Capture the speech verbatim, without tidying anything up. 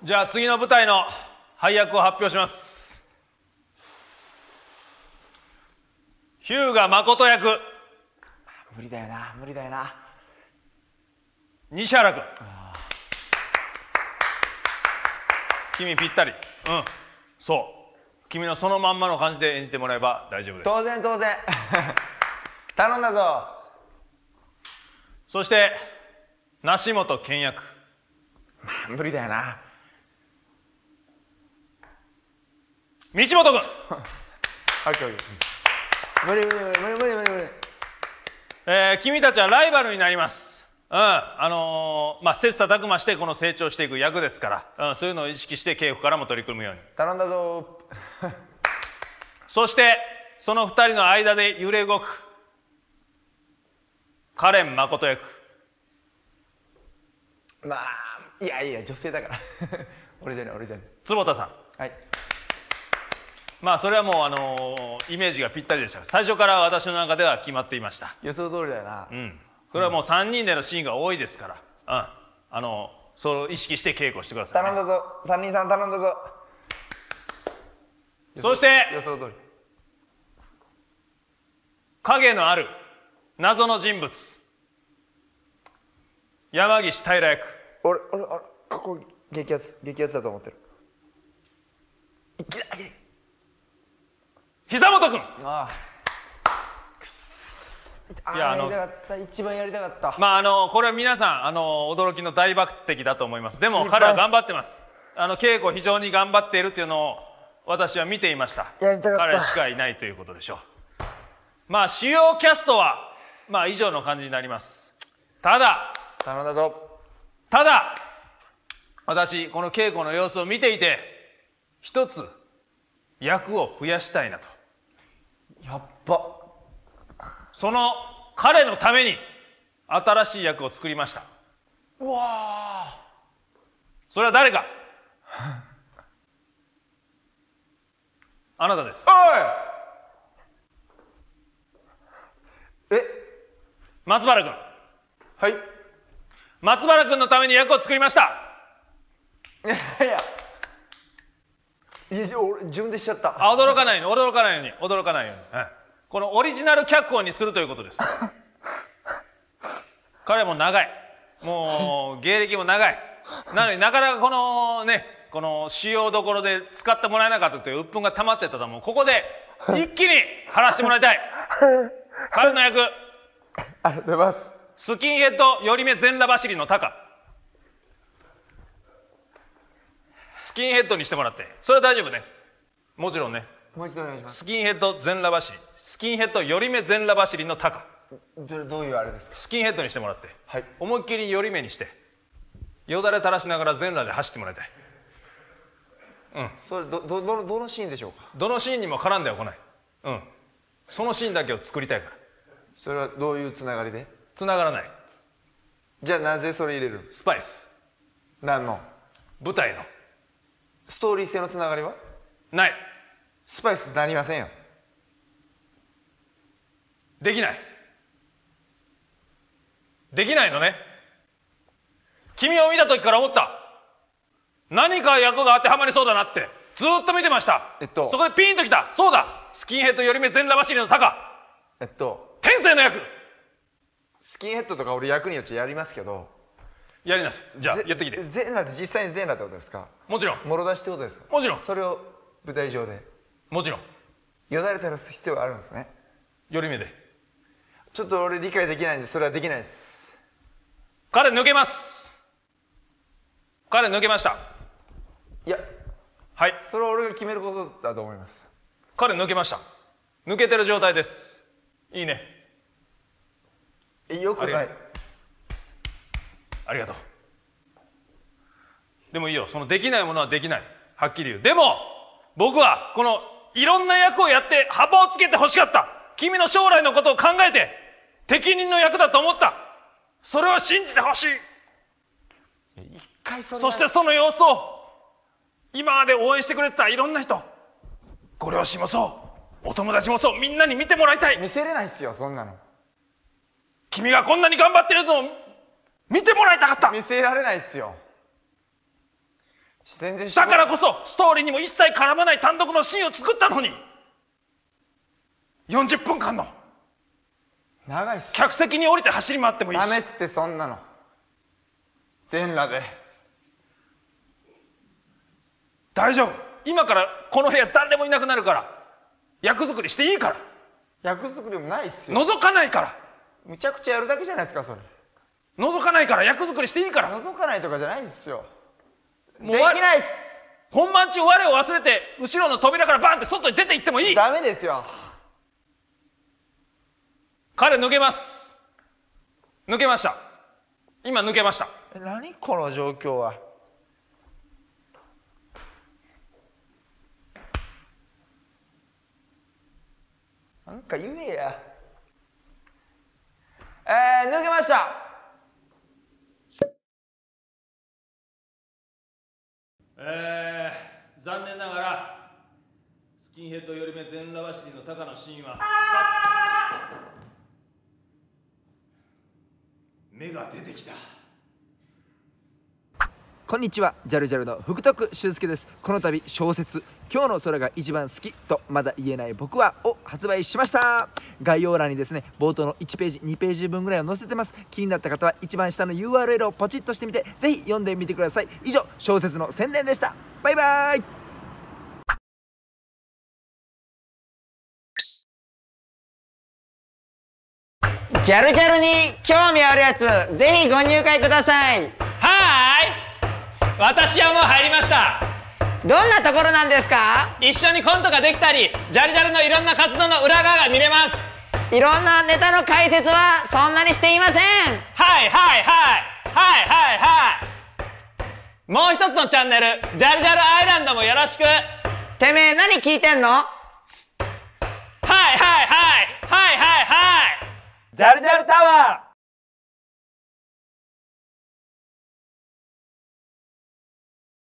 じゃあ次の舞台の配役を発表します。日向誠役。 無理だよな、無理だよな。 西原君。君ぴったり。うん、そう。君のそのまんまの感じで演じてもらえば大丈夫です。 当然当然頼んだぞ。 そして梨本健役。 まあ無理だよな。 道本君。 オッケーオッケー。無理無理無理無理無理無理無理。 えー、君たちはライバルになります。うん、あのー、まあ切磋琢磨してこの成長していく役ですから、うん、そういうのを意識して稽古からも取り組むように。 頼んだぞそしてそのふたりの間で揺れ動くカレン誠役。 まあいやいや女性だから俺じゃね俺じゃね坪田さん。 はい。 まあそれはもうあのー、イメージがぴったりでした。最初から私の中では決まっていました。 予想通りだよな。 うん、これはもうさんにんでのシーンが多いですから、うん、あのそう意識して稽古してください、ね、 頼んだぞさんにんさん頼んだぞ。 そして予想通り影のある謎の人物山岸平役。 俺俺俺ここ激アツ激アツだと思ってる。いきなり久本君。 ああいやあのやりたかった、一番やりたかった。 まああのこれは皆さんあの驚きの大抜擢だと思います。でも彼は頑張ってます。あの稽古非常に頑張っているというのを私は見ていました。 やりたかった。 彼しかいないということでしょう。まあ主要キャストはまあ以上の感じになります。ただ頼んだぞ。 ただ私この稽古の様子を見ていて一つ役を増やしたいなと。 やっば。 その彼のために新しい役を作りました。 うわあ。 それは誰かあなたです。 おい。え。 松原君。 はい。 松原君のために役を作りました。 いやいや。いや俺自分でしちゃった。 あ、驚かないように驚かないように驚かないように、はい、このオリジナル脚本にするということです彼も長い、もう芸歴も長いなのになかなかこのねこの主要どころで使ってもらえなかったという鬱憤が溜まってたと思う。ここで一気に晴らしてもらいたい彼の役。 ありがとうございます。 スキンヘッド寄り目全裸走りのタカ。スキンヘッドにしてもらって。それは大丈夫ね。もちろんね。 もう一度お願いします。 スキンヘッド全裸走り、スキンヘッド寄り目全裸走りのタカ。 どれどういうあれですか。 スキンヘッドにしてもらって、 はい、 思いっきり寄り目にしてよだれ垂らしながら全裸で走ってもらいたい。うん。 それどどどのどのシーンでしょうか。 どのシーンにも絡んでは来ない。うん。そのシーンだけを作りたいから。 それはどういうつながりで。 つながらない。 じゃあなぜそれ入れる。 スパイス。 何の。 舞台のストーリー性のつながりはない。 スパイスなりませんよ。 できない。できないのね。君を見た時から思った。何か役が当てはまりそうだなってずっと見てました。 えっとそこでピーンときた。そうだ、スキンヘッド寄り目全裸走りのタカ。 えっと天性の役。 スキンヘッドとか俺役によってやりますけど。 やりなさい。じゃあやってきて。 全裸って実際に全裸ってことですか。 もちろん。 もろ出しってことですか。 もちろん。 それを舞台上で。 もちろん。 よだれ垂らす必要があるんですね。 寄り目で。 ちょっと俺理解できないんでそれはできないです。 彼抜けます。彼抜けました。 いや、 はい。 それは俺が決めることだと思います。 彼抜けました。抜けてる状態です。いいね。 え、よくない。 ありがとう。でもいいよ。そのできないものはできない。はっきり言う。でも僕はこのいろんな役をやって幅をつけてほしかった。君の将来のことを考えて適任の役だと思った。それは信じてほしい。 一回それ。 そしてその様子を今まで応援してくれてたいろんな人、ご両親もそうお友達もそう、みんなに見てもらいたい。 見せれないですよそんなの。 君がこんなに頑張ってるのを見てもらいたかった。 見せられないですよ。 全然だからこそストーリーにも一切絡まない単独のシーンを作ったのに、よんじゅっぷんかんの長いっす。 客席に降りて走り回ってもいいし。 ダメっすって、そんなの全裸で。 大丈夫、今からこの部屋誰でもいなくなるから、役作りしていいから。 役作りもないっすよ。 覗かないから。 むちゃくちゃやるだけじゃないですかそれ。 覗かないから役作りしていいから。 覗かないとかじゃないっすよ。 もうできないっす。 本番中我を忘れて後ろの扉からバンって外に出て行ってもいい。 ダメですよ。 彼抜けます。抜けました。今抜けました。 え、何この状況は。なんか言えや。えー、抜けました。 えー、残念ながらスキンヘッド寄り目全裸走りの高のシーンは目が出てきた。 こんにちは、ジャルジャルの福徳俊介です。この度小説「今日の空が一番好きとまだ言えない僕は」を発売しました。概要欄にですね、冒頭のいちページにページ分ぐらいを載せてます。気になった方は一番下の ユーアールエル をポチッとしてみて、ぜひ読んでみてください。以上、小説の宣伝でした。バイバーイ。ジャルジャルに興味あるやつ、ぜひご入会ください。 はーい、私はもう入りました。 どんなところなんですか？ 一緒にコントができたり、ジャルジャルのいろんな活動の裏側が見れます。 いろんなネタの解説はそんなにしていません。 はいはいはいはいはいはい。もう一つのチャンネル、ジャルジャルアイランドもよろしく。 てめえ何聞いてんの？ はいはいはいはいはいはい。 ジャルジャルタワー